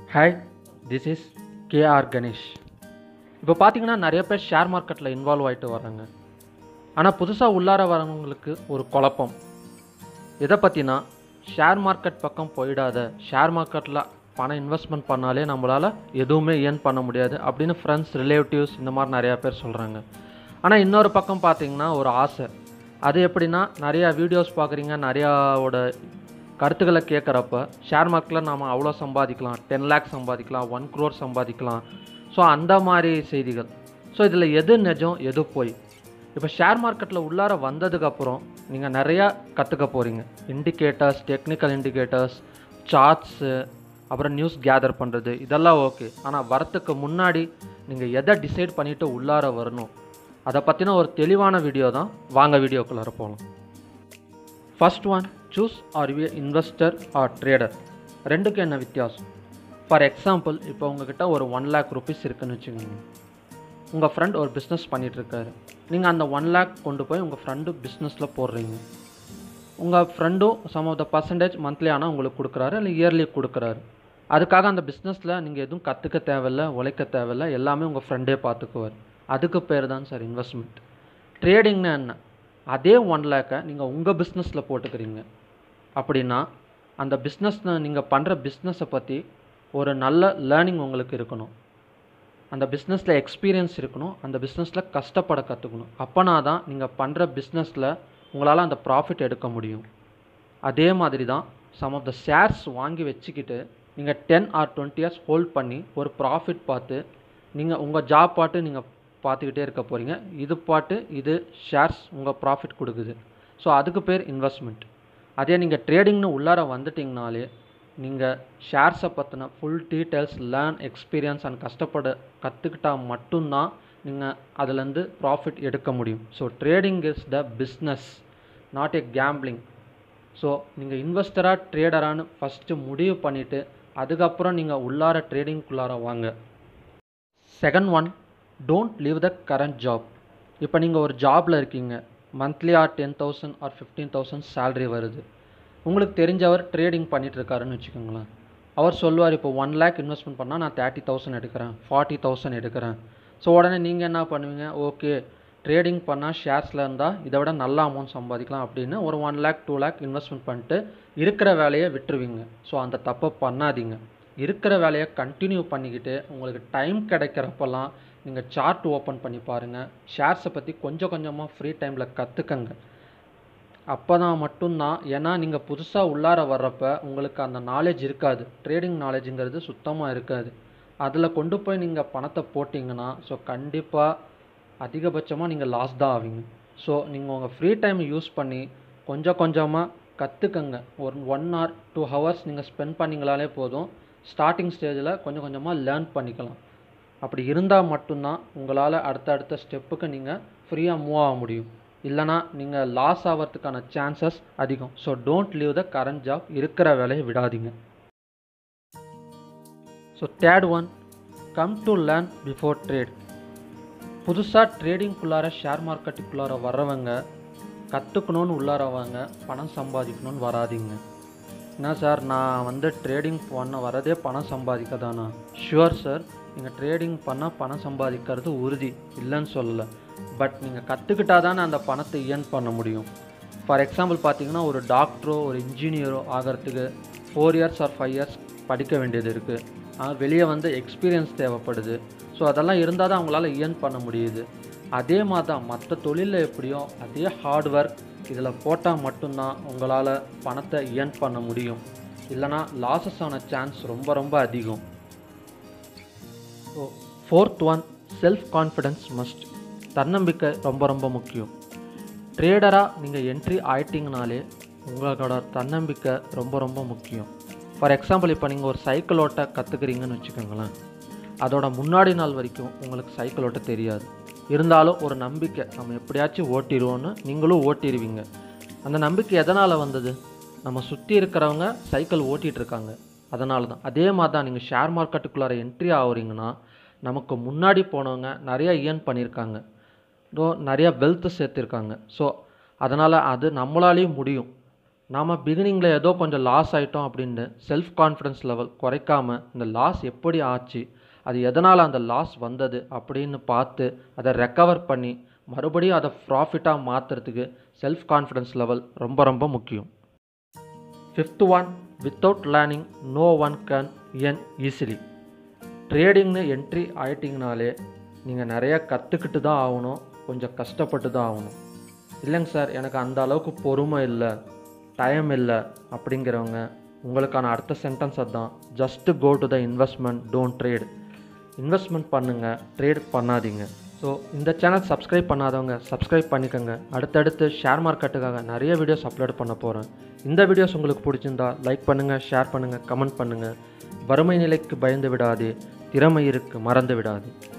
Hi, this is KR Ganesh. இப்போ பார்த்தீங்கன்னா நிறைய பேர் ஷேர் மார்க்கெட்டில் இன்வால்வ் ஆகிட்டு வராங்க. ஆனால் புதுசாக உள்ளார வரவங்களுக்கு ஒரு குழப்பம். எதை பற்றினா, ஷேர் மார்க்கெட் பக்கம் போயிடாத, ஷேர் மார்க்கெட்டில் பணம் இன்வெஸ்ட்மெண்ட் பண்ணாலே நம்மளால் எதுவுமே ஏர்ன் பண்ண முடியாது அப்படின்னு ஃப்ரெண்ட்ஸ், ரிலேட்டிவ்ஸ் இந்த மாதிரி நிறையா பேர் சொல்கிறாங்க. ஆனால் இன்னொரு பக்கம் பார்த்தீங்கன்னா ஒரு ஆசை. அது எப்படின்னா, நிறையா வீடியோஸ் பார்க்குறீங்க, நிறையாவோட கருத்துக்களை கேட்குறப்ப ஷேர் மார்க்கெட்டில் நாம் அவ்வளோ சம்பாதிக்கலாம், 10 லேக் சம்பாதிக்கலாம், 1 crore சம்பாதிக்கலாம். ஸோ அந்த மாதிரி செய்திகள். ஸோ இதில் எது நிஜம், எது போய்? இப்போ ஷேர் மார்க்கெட்டில் உள்ளார வந்ததுக்கப்புறம் நீங்கள் நிறையா கற்றுக்க போகிறீங்க. இண்டிகேட்டர்ஸ், டெக்னிக்கல் இண்டிகேட்டர்ஸ், சார்ட்ஸு, அப்புறம் நியூஸ் கேதர் பண்ணுறது, இதெல்லாம் ஓகே. ஆனால் வரத்துக்கு முன்னாடி நீங்கள் எதை டிசைட் பண்ணிவிட்டு உள்ளார வரணும், அதை பற்றின ஒரு தெளிவான வீடியோ தான். வாங்க வீடியோக்குள்ளார போகலாம். First one, choose are you investor or trader. ரெண்டுக்கும் என்ன வித்தியாசம்? ஃபார் எக்ஸாம்பிள், இப்போ உங்ககிட்ட ஒரு 1 lakh rupees இருக்குதுன்னு வச்சுக்கோங்க. உங்கள் ஃப்ரெண்ட் ஒரு பிஸ்னஸ் பண்ணிகிட்ருக்காரு. நீங்கள் அந்த 1 lakh கொண்டு போய் உங்கள் ஃப்ரெண்டு பிஸ்னஸில் போடுறீங்க. உங்கள் ஃப்ரெண்டும் some of the percentage monthly ஆனால் உங்களுக்கு கொடுக்குறாரு, இல்லை இயர்லி கொடுக்குறாரு. அதுக்காக அந்த பிஸ்னஸில் நீங்கள் எதுவும் கற்றுக்க தேவையில்லை, உழைக்க தேவையில்லை, எல்லாமே உங்கள் ஃப்ரெண்டே பார்த்துக்குவார். அதுக்கு பேர் தான் சார் இன்வெஸ்ட்மெண்ட். ட்ரேடிங்னா என்ன? அதே 1 lakh நீங்கள் உங்கள் பிஸ்னஸில் போட்டுக்கிறீங்க. அப்படின்னா அந்த பிஸ்னஸில் நீங்கள் பண்ணுற பிஸ்னஸை பற்றி ஒரு நல்ல லேர்னிங் உங்களுக்கு இருக்கணும். அந்த பிஸ்னஸில் எக்ஸ்பீரியன்ஸ் இருக்கணும். அந்த பிஸ்னஸில் கஷ்டப்பட கற்றுக்கணும். அப்போனா தான் நீங்கள் பண்ணுற பிஸ்னஸில் உங்களால் அந்த ப்ராஃபிட் எடுக்க முடியும். அதே மாதிரி தான் சம் ஆஃப் த ஷேர்ஸ் வாங்கி வச்சுக்கிட்டு நீங்கள் 10 or 20 years ஹோல்ட் பண்ணி ஒரு ப்ராஃபிட் பார்த்து நீங்கள் உங்கள் ஜாப் பாட்டு நீங்கள் பார்த்துக்கிட்டே இருக்க போகிறீங்க. இது பாட்டு இது ஷேர்ஸ் உங்கள் ப்ராஃபிட் கொடுக்குது. ஸோ அதுக்கு பேர் இன்வெஸ்ட்மெண்ட். அதே நீங்கள் ட்ரேடிங்னு உள்ளார வந்துட்டிங்கனாலே நீங்கள் ஷேர்ஸை பற்றின full details, learn, experience and கற்றுக்கிட்டால் மட்டும்தான் நீங்கள் அதுலேருந்து ப்ராஃபிட் எடுக்க முடியும். So trading is the business, not a gambling. So நீங்கள் இன்வெஸ்டராக ட்ரேடரானு ஃபஸ்ட்டு முடிவு பண்ணிவிட்டு அதுக்கப்புறம் நீங்கள் உள்ளார ட்ரேடிங்குள்ளார வாங்க. Second one, don't leave the current job. இப்போ நீங்கள் ஒரு ஜாபில் இருக்கீங்க, மந்த்லி ஆர் 10,000 or 15,000 சேலரி வருது. உங்களுக்கு தெரிஞ்சவர் ட்ரேடிங் பண்ணிகிட்ருக்காருன்னு வச்சுக்கோங்களேன். அவர் சொல்லுவார், இப்போ 1 lakh இன்வெஸ்ட்மெண்ட் பண்ணால் நான் 30,000 எடுக்கிறேன், 40,000 எடுக்கிறேன். ஸோ உடனே நீங்கள் என்ன பண்ணுவீங்க? ஓகே, ட்ரேடிங் பண்ணால் ஷேர்ஸில் இருந்தால் இதை விட நல்ல அமௌண்ட் சம்பாதிக்கலாம் அப்படின்னு ஒரு 1 lakh 2 lakh இன்வெஸ்ட்மெண்ட் பண்ணிட்டு இருக்கிற வேலையை விட்டுருவீங்க. ஸோ அந்த தப்பை பண்ணாதீங்க. இருக்கிற வேலையை கண்டினியூ பண்ணிக்கிட்டு உங்களுக்கு டைம் கிடைக்கிறப்பெல்லாம் நீங்கள் சார்ட் ஓப்பன் பண்ணி பாருங்கள். ஷேர்ஸை பற்றி கொஞ்சம் கொஞ்சமாக ஃப்ரீ டைமில் கற்றுக்கங்க. அப்போ தான் மட்டும்தான், ஏன்னா நீங்கள் புதுசாக உள்ளார வர்றப்ப உங்களுக்கு அந்த நாலேஜ் இருக்காது. ட்ரேடிங் நாலேஜுங்கிறது சுத்தமாக இருக்காது. அதில் கொண்டு போய் நீங்கள் பணத்தை போட்டிங்கன்னா ஸோ கண்டிப்பாக அதிகபட்சமாக நீங்கள் லாஸ் தான் ஆவீங்க. ஸோ நீங்கள் உங்கள் ஃப்ரீ டைம் யூஸ் பண்ணி கொஞ்சம் கொஞ்சமாக கற்றுக்கங்க. ஒரு 1 or 2 hours நீங்கள் ஸ்பெண்ட் பண்ணிங்களாலே போதும். ஸ்டார்டிங் ஸ்டேஜில் கொஞ்சம் கொஞ்சமாக லேர்ன் பண்ணிக்கலாம். அப்படி இருந்தால் மட்டும்தான் உங்களால் அடுத்த ஸ்டெப்புக்கு நீங்கள் ஃப்ரீயாக மூவ் ஆக முடியும். இல்லைனா நீங்கள் லாஸ் ஆகிறதுக்கான சான்சஸ் அதிகம். So don't leave the current job. இருக்கிற வேலையை விடாதீங்க. So third one, come to learn before trade. புதுசாக ட்ரேடிங்குள்ளார, ஷேர் மார்க்கெட்டுக்குள்ளார வர்றவங்க கற்றுக்கணுன்னு உள்ளாரவங்க பணம் சம்பாதிக்கணும்னு வராதிங்க. என்ன சார், நான் ட்ரேடிங் பண்ண வரதே பணம் சம்பாதிக்க தானா? ஷுவர் சார், நீங்கள் ட்ரேடிங் பண்ணால் பணம் சம்பாதிக்கிறது உறுதி, இல்லைன்னு சொல்லலை. பட் நீங்கள் கற்றுக்கிட்டா தானே அந்த பணத்தை ஏர்ன் பண்ண முடியும். ஃபார் எக்ஸாம்பிள் பார்த்தீங்கன்னா, ஒரு டாக்டரோ ஒரு இன்ஜினியரோ ஆகிறதுக்கு 4 years or 5 years படிக்க வேண்டியது இருக்குது. வெளியே எக்ஸ்பீரியன்ஸ் தேவைப்படுது. ஸோ அதெல்லாம் இருந்தால் தான் அவங்களால ஏர்ன் பண்ண முடியுது. அதே மாதிரி தான் மற்ற தொழிலில் எப்படியோ அதே ஹார்ட் ஒர்க் இதில் போட்டால் மட்டும்தான் உங்களால் பணத்தை ஏர்ன் பண்ண முடியும். இல்லைனா லாஸஸ் ஆன சான்ஸ் ரொம்ப ரொம்ப அதிகம். So fourth one, self confidence must. தன்னம்பிக்கை ரொம்ப ரொம்ப முக்கியம். ட்ரேடராக நீங்கள் என்ட்ரி ஆகிட்டிங்கனாலே உங்களோட தன்னம்பிக்கை ரொம்ப ரொம்ப முக்கியம். ஃபார் எக்ஸாம்பிள், இப்போ நீங்கள் ஒரு சைக்கிள் ஓட்ட கற்றுக்குறீங்கன்னு வச்சுக்கோங்களேன். அதோட முன்னாடி நாள் வரைக்கும் உங்களுக்கு சைக்கிள் ஓட்ட தெரியாது. இருந்தாலும் ஒரு நம்பிக்கை, நம்ம எப்படியாச்சும் ஓட்டிடுவோன்னு நீங்களும் ஓட்டிடுவீங்க. அந்த நம்பிக்கை எதனால் வந்தது? நம்ம சுற்றி இருக்கிறவங்க சைக்கிள் ஓட்டிகிட்ருக்காங்க, அதனால தான். அதே மாதிரி தான் நீங்கள் ஷேர் மார்க்கெட்டுக்குள்ளார என்ட்ரி ஆகுறீங்கன்னா, நமக்கு முன்னாடி போனவங்க நிறையா ஏர்ன் பண்ணியிருக்காங்க, நிறையா வெல்த்து சேர்த்துருக்காங்க. ஸோ அதனால் அது நம்மளாலேயும் முடியும். நாம் பிகினிங்கில் ஏதோ கொஞ்சம் லாஸ் ஆகிட்டோம் அப்படின்னு செல்ஃப் கான்ஃபிடன்ஸ் லெவல் குறைக்காமல் இந்த லாஸ் எப்படி ஆச்சு, அது எதனால் அந்த லாஸ் வந்தது அப்படின்னு பார்த்து அதை ரெக்கவர் பண்ணி மறுபடியும் அதை ப்ராஃபிட்டாக மாற்றுறதுக்கு செல்ஃப் கான்ஃபிடன்ஸ் லெவல் ரொம்ப ரொம்ப முக்கியம். 5th one, without learning no one can earn easily. ட்ரேடிங்னு என்ட்ரி ஆகிட்டிங்கனாலே நீங்கள் நிறையா கற்றுக்கிட்டு தான் ஆகணும், கொஞ்சம் கஷ்டப்பட்டு தான் ஆகணும். இல்லைங்க சார் எனக்கு அந்த அளவுக்கு பொறுமை இல்லை, டைம் இல்லை அப்படிங்கிறவங்க உங்களுக்கான அடுத்த சென்டென்ஸ் அதுதான். Just go to the investment, don't trade. Investment பண்ணுங்கள், ட்ரேட் பண்ணாதீங்க. ஸோ இந்த சேனல் சப்ஸ்கிரைப் பண்ணாதவங்க சப்ஸ்கிரைப் பண்ணிக்கோங்க. அடுத்தடுத்து ஷேர் மார்க்கெட்டுக்காக நிறைய வீடியோஸ் அப்லோட் பண்ண போகிறேன். இந்த வீடியோஸ் உங்களுக்கு பிடிச்சிருந்தா லைக் பண்ணுங்கள், ஷேர் பண்ணுங்கள், கமெண்ட் பண்ணுங்கள். வறுமை நிலைக்கு பயந்து விடாதே, திறமை இருக்கு மறந்து விடாதே.